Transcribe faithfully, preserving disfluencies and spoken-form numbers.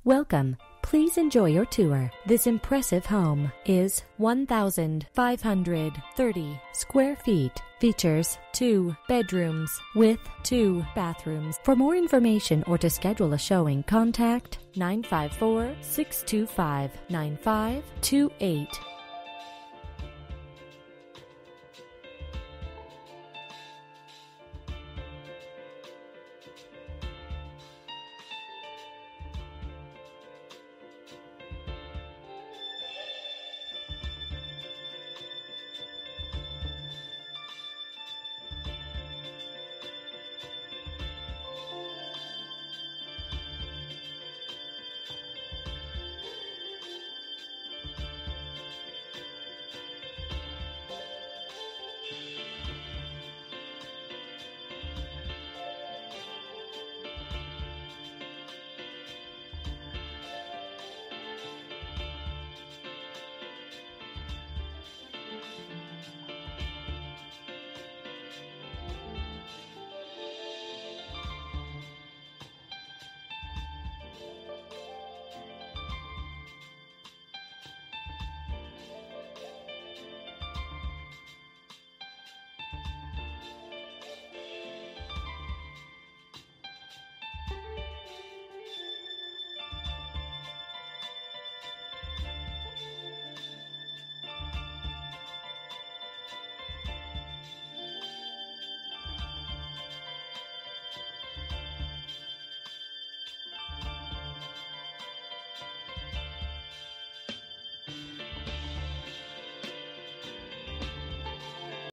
Welcome. Please enjoy your tour. This impressive home is one thousand five hundred thirty square feet. Features two bedrooms with two bathrooms. For more information or to schedule a showing, contact nine five four, six two five, nine five two eight.